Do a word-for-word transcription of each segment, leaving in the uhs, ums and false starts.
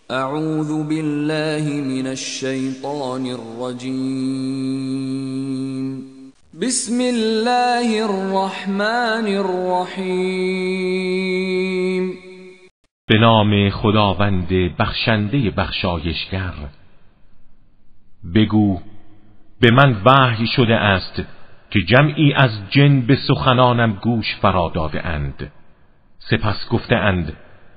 اعوذ بالله من الشیطان الرجیم. بسم الله الرحمن الرحیم. به نام خداوند بخشنده بخشایشگر. بگو به من وحی شده است که جمعی از جن به سخنانم گوش فرا داده اند. سپس گفته اند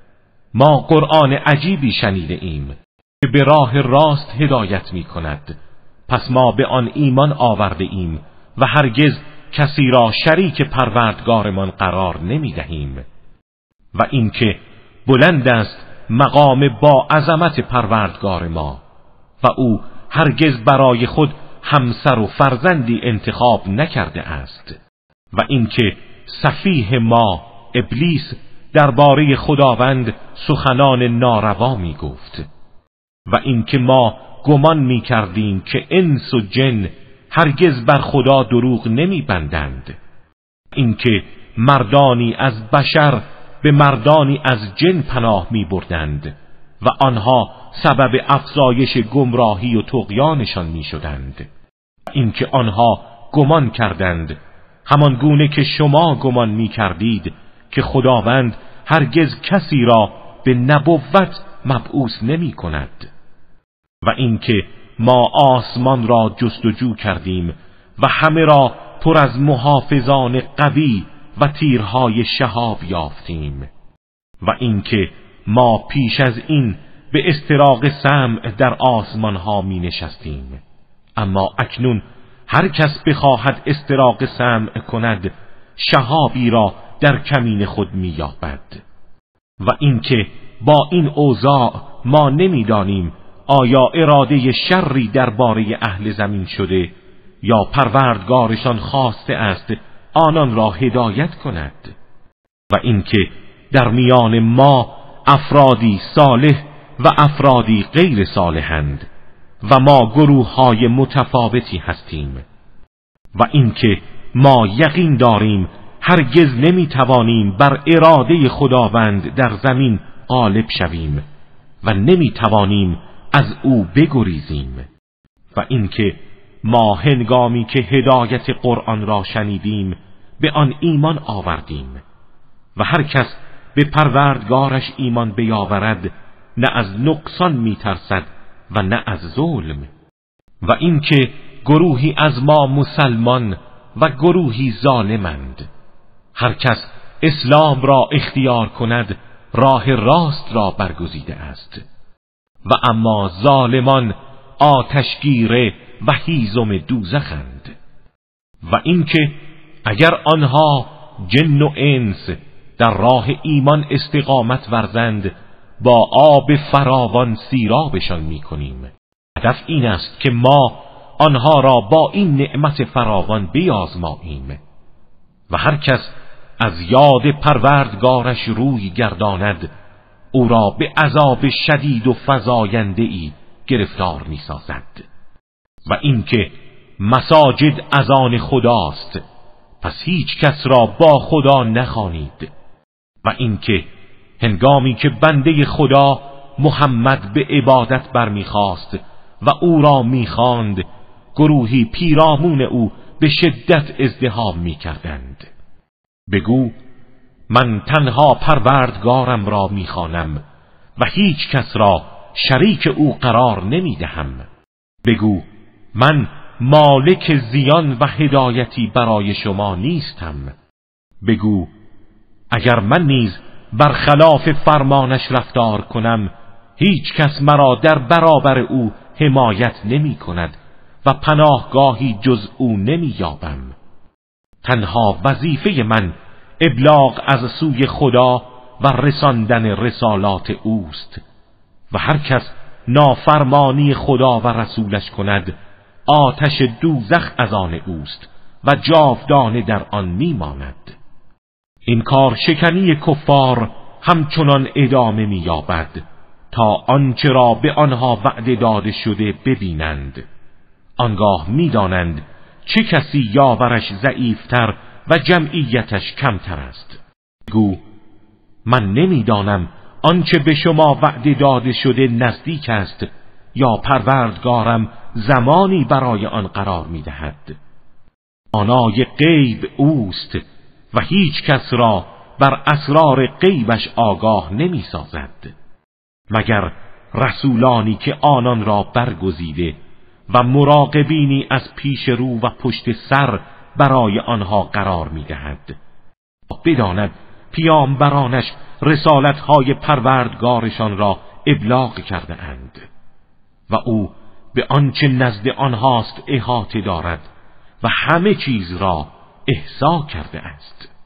ما قرآن عجیبی شنیده ایم که به راه راست هدایت می کند، پس ما به آن ایمان آورده ایم و هرگز کسی را شریک پروردگارمان قرار نمی دهیم و اینکه بلند است مقام با عظمت پروردگار ما و او هرگز برای خود همسر و فرزندی انتخاب نکرده است و اینکه سفیه ما ابلیس درباره خداوند سخنان ناروا می گفت و اینکه ما گمان می کردیم که انس و جن هرگز بر خدا دروغ نمی بندند، اینکه مردانی از بشر به مردانی از جن پناه می بردند و آنها سبب افزایش گمراهی و طغیانشان می شدند، اینکه آنها گمان کردند همان گونه که شما گمان می کردید که خداوند هرگز کسی را به نبوت مبعوث نمی کند و اینکه ما آسمان را جستجو کردیم و همه را پر از محافظان قوی و تیرهای شهاب یافتیم و اینکه ما پیش از این به استراق سمع در آسمان ها می نشستیم، اما اکنون هر کس بخواهد استراق سمع کند شهابی را در کمین خود می یابد و اینکه با این اوضاع ما نمیدانیم آیا اراده شری درباره اهل زمین شده یا پروردگارشان خواسته است آنان را هدایت کند و اینکه در میان ما افرادی صالح و افرادی غیر صالحند و ما گروه های متفاوتی هستیم و اینکه ما یقین داریم هرگز نمیتوانیم بر اراده خداوند در زمین غالب شویم و نمیتوانیم از او بگریزیم و اینکه ما هنگامی که هدایت قرآن را شنیدیم به آن ایمان آوردیم و هر کس به پروردگارش ایمان بیاورد نه از نقصان میترسد و نه از ظلم و اینکه گروهی از ما مسلمان و گروهی ظالمند. هر کس اسلام را اختیار کند راه راست را برگزیده است و اما ظالمان آتشگیره و هیزم دوزخند و اینکه اگر آنها جن و انس در راه ایمان استقامت ورزند با آب فراوان سیرابشان می‌کنیم. هدف این است که ما آنها را با این نعمت فراوان بیازماییم و هر کس از یاد پروردگارش روی گرداند او را به عذاب شدید و فزاینده‌ای گرفتار می‌سازد و اینکه مساجد از آن خداست پس هیچ کس را با خدا نخوانید و اینکه هنگامی که بنده خدا محمد به عبادت برمیخواست و او را میخواند گروهی پیرامون او به شدت ازدحام میکردند. بگو من تنها پروردگارم را میخوانم و هیچ کس را شریک او قرار نمیدهم. بگو من مالک زیان و هدایتی برای شما نیستم. بگو اگر من نیز برخلاف فرمانش رفتار کنم هیچ کس مرا در برابر او حمایت نمی کند و پناهگاهی جز او نمی یابم. تنها وظیفه من ابلاغ از سوی خدا و رساندن رسالات اوست و هر کس نافرمانی خدا و رسولش کند آتش دوزخ از آن اوست و جاودانه در آن میماند. این کار شکنی کفار همچنان ادامه می‌یابد تا آنچه را به آنها وعده داده شده ببینند. آنگاه می‌دانند چه کسی یاورش ضعیفتر و جمعیتش کمتر است. گو من نمی‌دانم آنچه به شما وعده داده شده نزدیک است یا پروردگارم زمانی برای آن قرار می‌دهد. دانای غیب اوست و هیچ کس را بر اسرار غیبش آگاه نمی‌سازد مگر رسولانی که آنان را برگزیده و مراقبینی از پیش رو و پشت سر برای آنها قرار می‌دهد. بداند پیامبرانش رسالت‌های پروردگارشان را ابلاغ کرده اند و او به آنچه نزد آنهاست احاطه دارد و همه چیز را احصا کرده است.